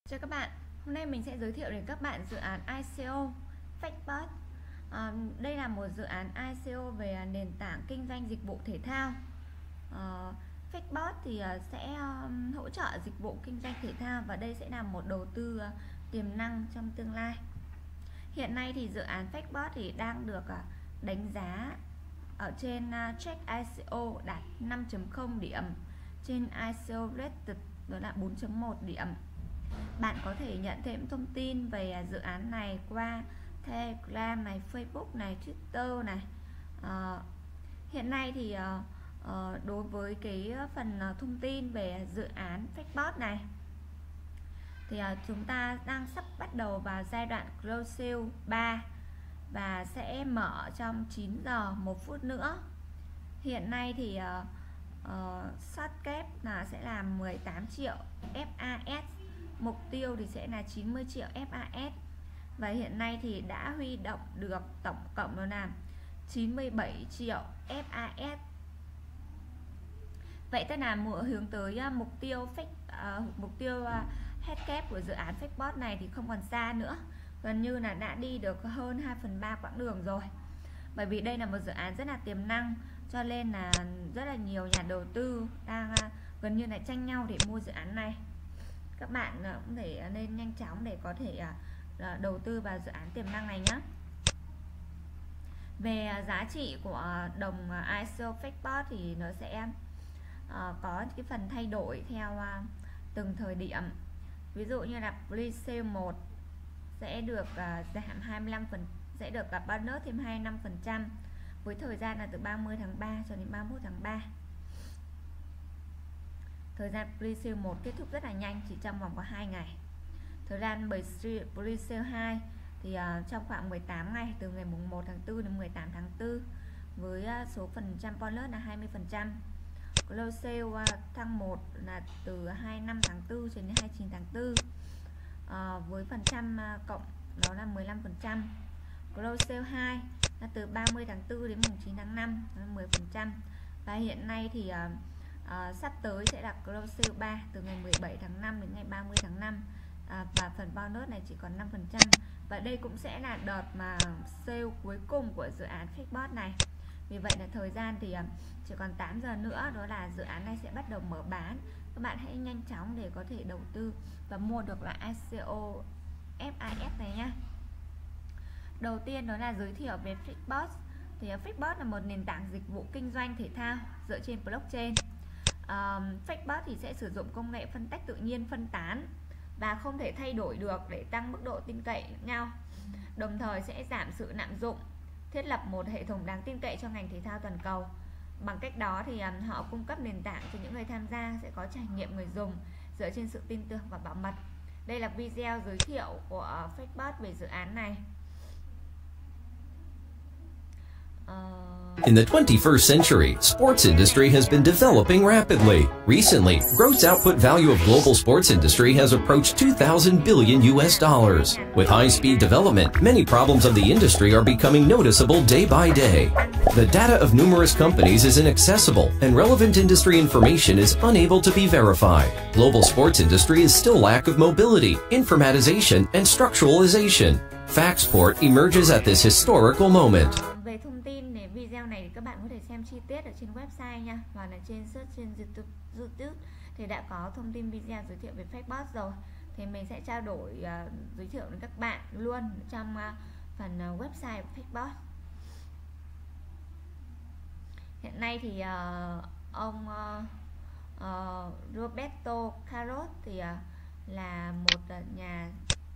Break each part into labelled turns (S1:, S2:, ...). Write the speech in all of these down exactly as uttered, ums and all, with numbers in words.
S1: Chào các bạn, hôm nay mình sẽ giới thiệu đến các bạn dự án i xê o Factbot. à, Đây là một dự án i xê o về nền tảng kinh doanh dịch vụ thể thao. à, Factbot thì sẽ um, hỗ trợ dịch vụ kinh doanh thể thao, và đây sẽ là một đầu tư uh, tiềm năng trong tương lai. Hiện nay thì dự án Factbot thì đang được uh, đánh giá ở trên uh, Check i xê o đạt năm chấm không điểm, trên i xê o Rated đó là bốn chấm một điểm. Bạn có thể nhận thêm thông tin về dự án này qua Telegram này, Facebook này, Twitter này. à, Hiện nay thì uh, đối với cái phần thông tin về dự án Factbot này thì uh, chúng ta đang sắp bắt đầu vào giai đoạn close sale ba và sẽ mở trong chín giờ một phút nữa. Hiện nay thì uh, uh, short cap là sẽ là mười tám triệu ép a ét, mục tiêu thì sẽ là chín mươi triệu ép a ét, và hiện nay thì đã huy động được tổng cộng nó là chín mươi bảy triệu ép a ét. Vậy tức là hướng tới uh, mục tiêu fake, uh, mục tiêu uh, head cap của dự án Factbot này thì không còn xa nữa, gần như là đã đi được hơn hai phần ba quãng đường rồi. Bởi vì đây là một dự án rất là tiềm năng, cho nên là rất là nhiều nhà đầu tư đang uh, gần như là tranh nhau để mua dự án này. Các bạn cũng thể nên nhanh chóng để có thể đầu tư vào dự án tiềm năng này nhé. Về giá trị của đồng i xê o Factbot thì nó sẽ có cái phần thay đổi theo từng thời điểm. Ví dụ như là pre-sale một sẽ được giảm hai mươi lăm phần, sẽ được gặp bonus thêm hai mươi lăm phần trăm với thời gian là từ ba mươi tháng ba cho đến ba mươi mốt tháng ba. Thời gian pre-sale một kết thúc rất là nhanh, chỉ trong vòng có hai ngày. Thời gian pre-sale hai thì uh, trong khoảng mười tám ngày, từ ngày mùng một tháng tư đến mười tám tháng tư, với uh, số phần trăm bonus là hai mươi phần trăm. Close sale uh, tháng một là từ hai mươi lăm tháng tư đến hai mươi chín tháng tư, uh, với phần trăm uh, cộng đó là mười lăm phần trăm. Close sale hai là từ ba mươi tháng tư đến mùng chín tháng năm, là mười phần trăm. Và hiện nay thì uh, Uh, sắp tới sẽ là close sale ba từ ngày mười bảy tháng năm đến ngày ba mươi tháng năm, uh, và phần bonus này chỉ còn năm phần trăm, và đây cũng sẽ là đợt mà sale cuối cùng của dự án Factbot này. Vì vậy là thời gian thì uh, chỉ còn tám giờ nữa, đó là dự án này sẽ bắt đầu mở bán. Các bạn hãy nhanh chóng để có thể đầu tư và mua được là i xê o ép a ét này nhé. Đầu tiên đó là giới thiệu về Factbot. Thì uh, Factbot là một nền tảng dịch vụ kinh doanh thể thao dựa trên blockchain. Um, Factbot thì sẽ sử dụng công nghệ phân tách tự nhiên phân tán và không thể thay đổi được để tăng mức độ tin cậy nhau, đồng thời sẽ giảm sự lạm dụng, thiết lập một hệ thống đáng tin cậy cho ngành thể thao toàn cầu. Bằng cách đó thì um, họ cung cấp nền tảng cho những người tham gia sẽ có trải nghiệm người dùng dựa trên sự tin tưởng và bảo mật. Đây là video giới thiệu của uh, Factbot về dự án này.
S2: In the twenty-first century, sports industry has been developing rapidly. Recently, gross output value of global sports industry has approached two thousand billion U S dollars. With high-speed development, many problems of the industry are becoming noticeable day by day. The data of numerous companies is inaccessible, and relevant industry information is unable to be verified. Global sports industry is still lack of mobility, informatization, and structuralization. Factsport emerges at this historical moment.
S1: Về thông tin về video này thì các bạn có thể xem chi tiết ở trên website nha, và là trên search trên YouTube, YouTube thì đã có thông tin video giới thiệu về Factbot rồi. Thì mình sẽ trao đổi uh, giới thiệu đến các bạn luôn trong uh, phần uh, website của Factbot. Hiện nay thì uh, ông uh, uh, Roberto Carlos thì uh, là một uh, nhà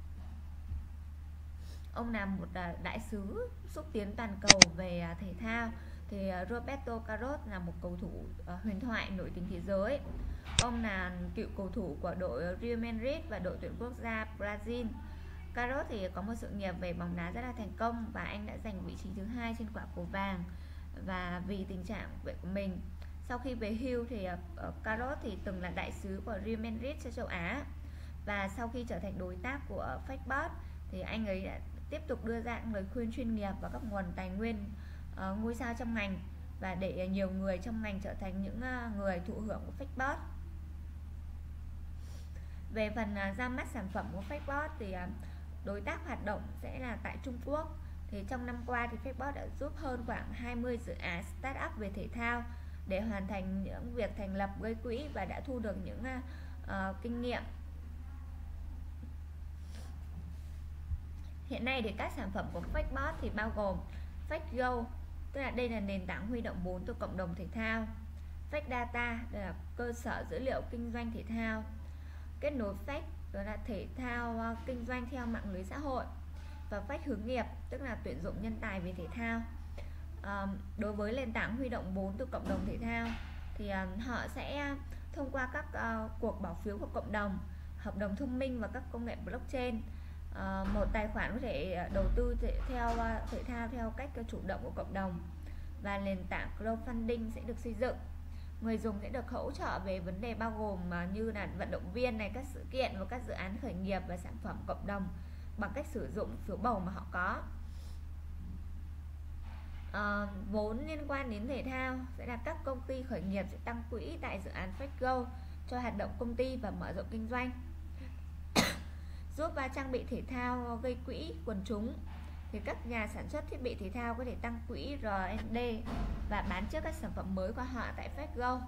S1: Ông là một đại sứ xúc tiến toàn cầu về thể thao. Thì Roberto Carlos là một cầu thủ huyền thoại nổi tiếng thế giới. Ông là cựu cầu thủ của đội Real Madrid và đội tuyển quốc gia Brazil. Carlos thì có một sự nghiệp về bóng đá rất là thành công, và anh đã giành vị trí thứ hai trên quả cầu vàng. Và vì tình trạng vậy của mình, sau khi về hưu thì Carlos thì từng là đại sứ của Real Madrid cho châu Á. Và sau khi trở thành đối tác của Factbot thì anh ấy đã tiếp tục đưa ra lời khuyên chuyên nghiệp và các nguồn tài nguyên uh, ngôi sao trong ngành, và để nhiều người trong ngành trở thành những uh, người thụ hưởng của Factbot. Về phần uh, ra mắt sản phẩm của Factbot thì uh, đối tác hoạt động sẽ là tại Trung Quốc. Thì trong năm qua thì Factbot đã giúp hơn khoảng hai mươi dự án startup về thể thao để hoàn thành những việc thành lập, gây quỹ và đã thu được những uh, uh, kinh nghiệm. Hiện nay thì các sản phẩm của Factbot thì bao gồm FactGo, tức là đây là nền tảng huy động vốn từ cộng đồng thể thao, FactData, đây là cơ sở dữ liệu kinh doanh thể thao, kết nối Fact, đó là thể thao uh, kinh doanh theo mạng lưới xã hội, và Fact hướng nghiệp, tức là tuyển dụng nhân tài về thể thao. Uh, đối với nền tảng huy động vốn từ cộng đồng thể thao thì uh, họ sẽ thông qua các uh, cuộc bỏ phiếu của cộng đồng, hợp đồng thông minh và các công nghệ blockchain. Uh, một tài khoản có thể đầu tư thể, theo uh, thể thao theo cách uh, chủ động của cộng đồng, và nền tảng crowdfunding sẽ được xây dựng. Người dùng sẽ được hỗ trợ về vấn đề bao gồm uh, như là vận động viên này, các sự kiện và các dự án khởi nghiệp và sản phẩm cộng đồng bằng cách sử dụng phiếu bầu mà họ có. Uh, vốn liên quan đến thể thao sẽ là các công ty khởi nghiệp sẽ tăng quỹ tại dự án FactGo cho hoạt động công ty và mở rộng kinh doanh. Giúp và trang bị thể thao gây quỹ quần chúng thì các nhà sản xuất thiết bị thể thao có thể tăng quỹ rờ en đê và bán trước các sản phẩm mới của họ tại FactGo.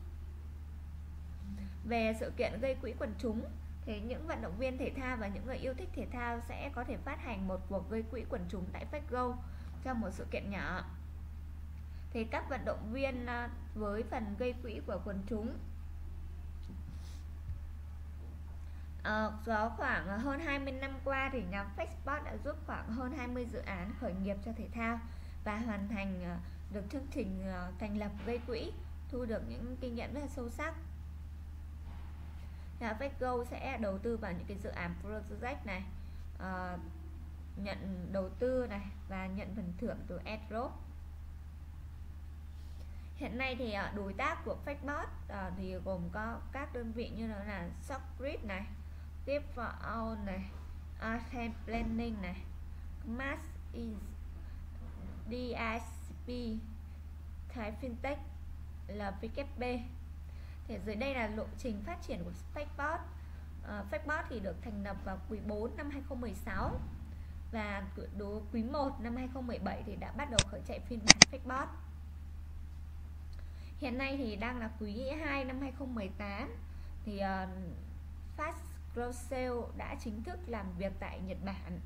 S1: Về sự kiện gây quỹ quần chúng thì những vận động viên thể thao và những người yêu thích thể thao sẽ có thể phát hành một cuộc gây quỹ quần chúng tại FactGo trong một sự kiện nhỏ. Thì các vận động viên với phần gây quỹ của quần chúng Uh, có khoảng hơn hai mươi năm qua thì nhóm Factbot đã giúp khoảng hơn hai mươi dự án khởi nghiệp cho thể thao và hoàn thành uh, được chương trình uh, thành lập gây quỹ, thu được những kinh nghiệm rất là sâu sắc. Nhà FactGo sẽ đầu tư vào những cái dự án project này, uh, nhận đầu tư này và nhận phần thưởng từ airdrop. Hiện nay thì uh, đối tác của Factbot uh, thì gồm có các đơn vị như là Stockgrid này, Tip for All này, Arcane Planning này, Mass đê i xê pê, Thái Fintech, lờ vê kép bê. Thì dưới đây là lộ trình phát triển của Factbot. uh, Factbot thì được thành lập vào quý bốn năm hai không một sáu và đối quý một năm hai không một bảy thì đã bắt đầu khởi chạy phiên bản Factbot. Hiện nay thì đang là quý hai năm hai không một tám thì uh, Fast Growth Sale đã chính thức làm việc tại Nhật Bản.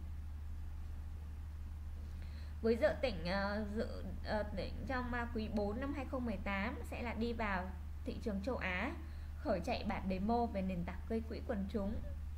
S1: Với dự tỉnh uh, dự uh, định trong uh, quý bốn năm hai không một tám sẽ là đi vào thị trường châu Á, khởi chạy bản demo về nền tảng gây quỹ quần chúng.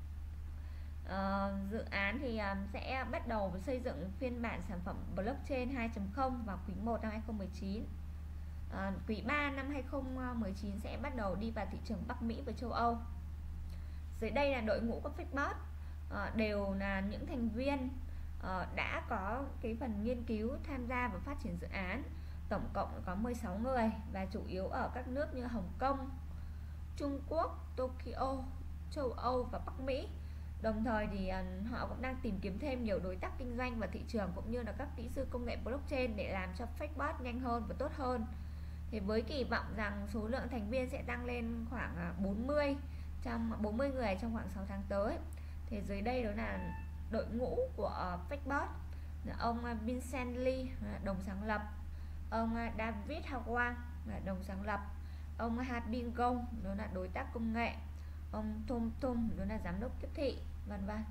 S1: Uh, dự án thì um, sẽ bắt đầu xây dựng phiên bản sản phẩm blockchain hai chấm không vào quý một năm hai không một chín. Uh, quý ba năm hai không một chín sẽ bắt đầu đi vào thị trường Bắc Mỹ và châu Âu. Dưới đây là đội ngũ của Factbot, uh, đều là những thành viên uh, đã có cái phần nghiên cứu tham gia và phát triển dự án. Tổng cộng có mười sáu người và chủ yếu ở các nước như Hồng Kông, Trung Quốc, Tokyo, châu Âu và Bắc Mỹ. Đồng thời thì uh, họ cũng đang tìm kiếm thêm nhiều đối tác kinh doanh và thị trường cũng như là các kỹ sư công nghệ blockchain để làm cho Factbot nhanh hơn và tốt hơn. Thì với kỳ vọng rằng số lượng thành viên sẽ tăng lên khoảng bốn mươi trong bốn mươi người trong khoảng sáu tháng tới. Thì dưới đây đó là đội ngũ của Factbot. Ông Vincent Lee đồng sáng lập, ông David Hwang là đồng sáng lập, ông Harbin Gong đó là đối tác công nghệ, ông Tom Tom đó là giám đốc tiếp thị, vân vân.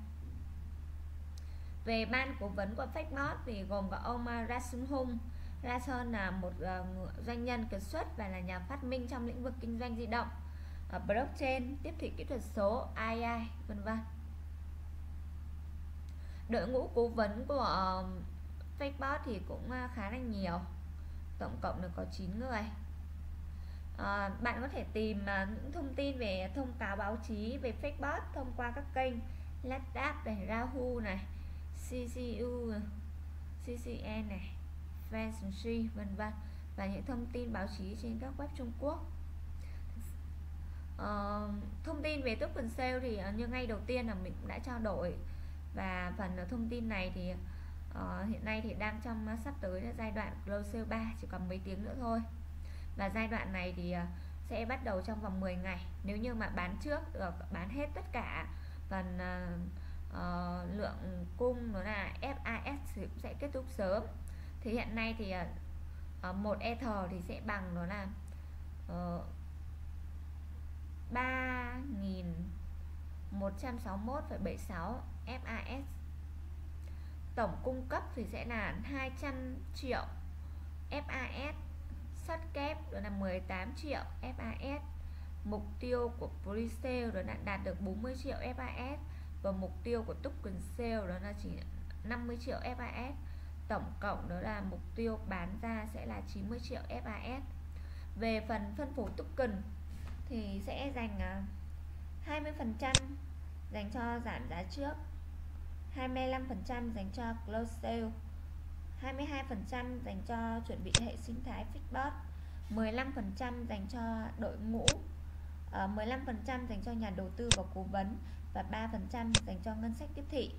S1: Về ban cố vấn của Factbot thì gồm có ông Rasun Hung. Rasun là một uh, doanh nhân kiệt xuất và là nhà phát minh trong lĩnh vực kinh doanh di động, uh, blockchain, tiếp thị kỹ thuật số, a i, vân vân. Đội ngũ cố vấn của uh, Factbot thì cũng uh, khá là nhiều, tổng cộng được có chín người. Uh, bạn có thể tìm uh, những thông tin về thông cáo báo chí về Factbot thông qua các kênh LetApp này, Yahoo này, xê xê u, xê xê en này, Fancy, vân vân, và những thông tin báo chí trên các web Trung Quốc. Uh, thông tin về token sale thì uh, như ngay đầu tiên là mình cũng đã trao đổi, và phần uh, thông tin này thì uh, hiện nay thì đang trong uh, sắp tới là giai đoạn Close Sale ba, chỉ còn mấy tiếng nữa thôi. Và giai đoạn này thì uh, sẽ bắt đầu trong vòng mười ngày. Nếu như mà bán trước được, bán hết tất cả phần uh, uh, lượng cung nó là ép a ét thì cũng sẽ kết thúc sớm. Thì hiện nay thì uh, một Ether thì sẽ bằng nó là uh, ba nghìn một trăm sáu mươi mốt phẩy bảy sáu ép a ét. Tổng cung cấp thì sẽ là hai trăm triệu ép a ét, sắt kép đó là mười tám triệu ép a ét. Mục tiêu của pre-sale đó là đạt được bốn mươi triệu ép a ét, và mục tiêu của token sale đó là chỉ năm mươi triệu ép a ét. Tổng cộng đó là mục tiêu bán ra sẽ là chín mươi triệu ép a ét. Về phần phân phối token thì sẽ dành hai mươi phần trăm dành cho giảm giá trước, hai mươi lăm phần trăm dành cho close sale, hai mươi hai phần trăm dành cho chuẩn bị hệ sinh thái Fixbot, mười lăm phần trăm dành cho đội ngũ, mười lăm phần trăm dành cho nhà đầu tư và cố vấn, và ba phần trăm dành cho ngân sách tiếp thị.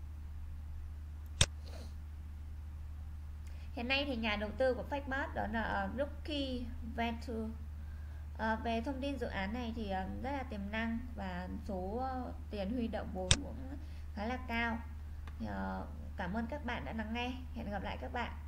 S1: Hiện nay thì nhà đầu tư của Fixbot đó là Rookie Venture. À, về thông tin dự án này thì rất là tiềm năng và số tiền huy động vốn cũng khá là cao. À, cảm ơn các bạn đã lắng nghe. Hẹn gặp lại các bạn.